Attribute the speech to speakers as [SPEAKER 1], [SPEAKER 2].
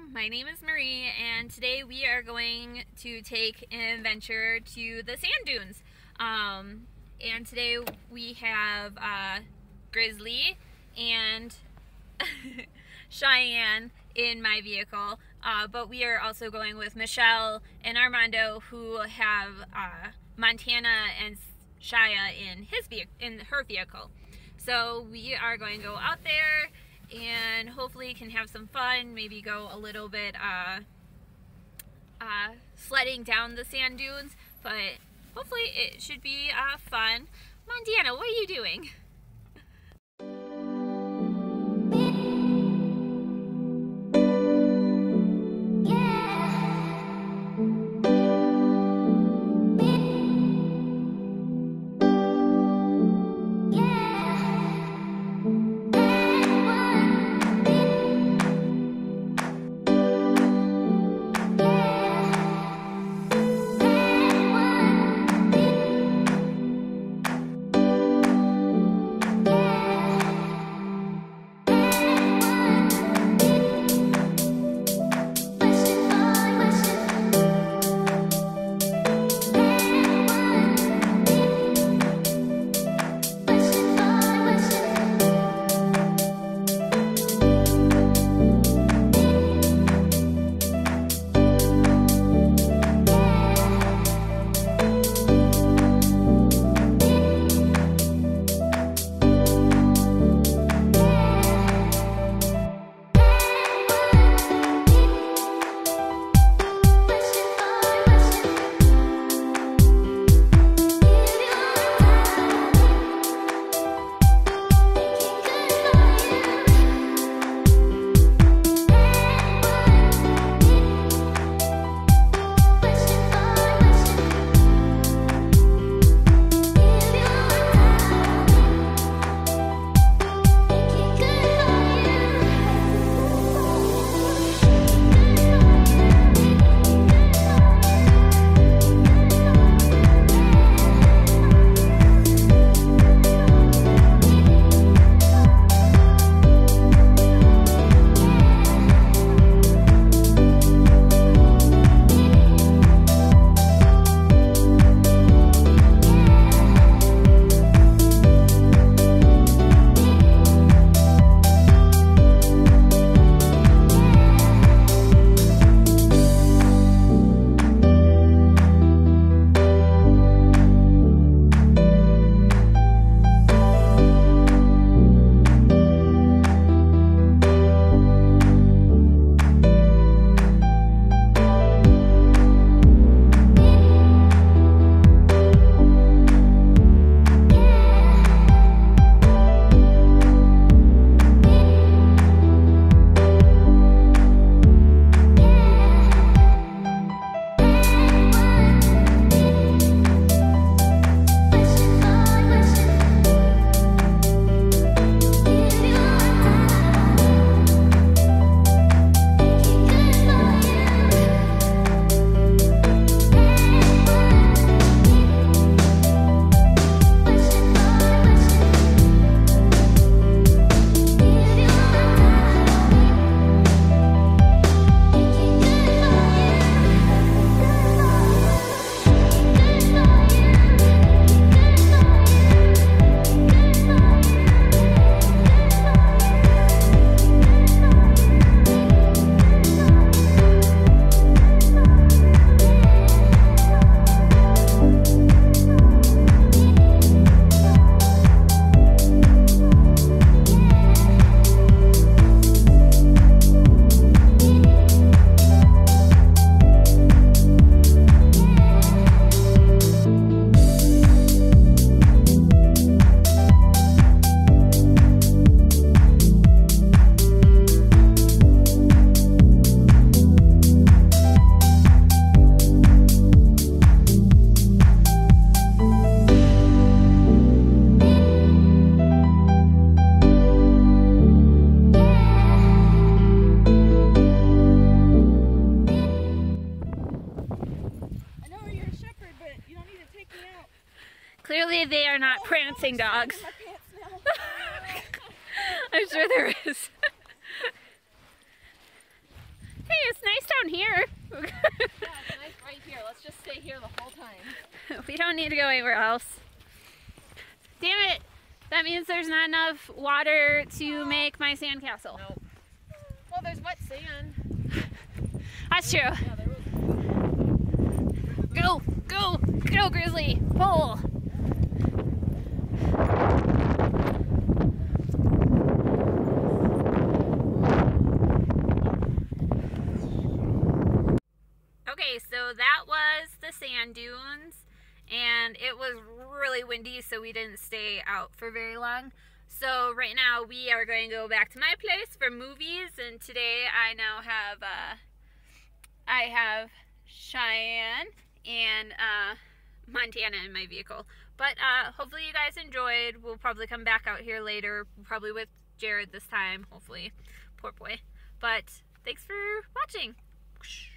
[SPEAKER 1] my name is Marie, and today we are going to take an adventure to the sand dunes. And today we have Grizzly and Cheyenne in my vehicle, but we are also going with Michelle and Armando, who have Montana and Shia in her vehicle. So we are going to go out there and hopefully can have some fun, maybe go a little bit sledding down the sand dunes, but hopefully it should be fun. Montana, what are you doing? Clearly they are not prancing dogs. I'm sure there is. Hey down here.
[SPEAKER 2] Yeah, it's nice right here. Let's just stay here the whole time.
[SPEAKER 1] We don't need to go anywhere else. Damn it! That means there's not enough water to make my sandcastle.
[SPEAKER 2] Nope. Well, there's wet sand.
[SPEAKER 1] That's true.
[SPEAKER 2] Yeah, there was.
[SPEAKER 1] Go! Go! Go, Grizzly! Pull! Okay, so that was the sand dunes, and it was really windy, so we didn't stay out for very long. So right now we are going to go back to my place for movies, and today I now have I have Cheyenne and Montana in my vehicle. But hopefully you guys enjoyed. We'll probably come back out here later, probably with Jared this time, hopefully. Poor boy. But thanks for watching.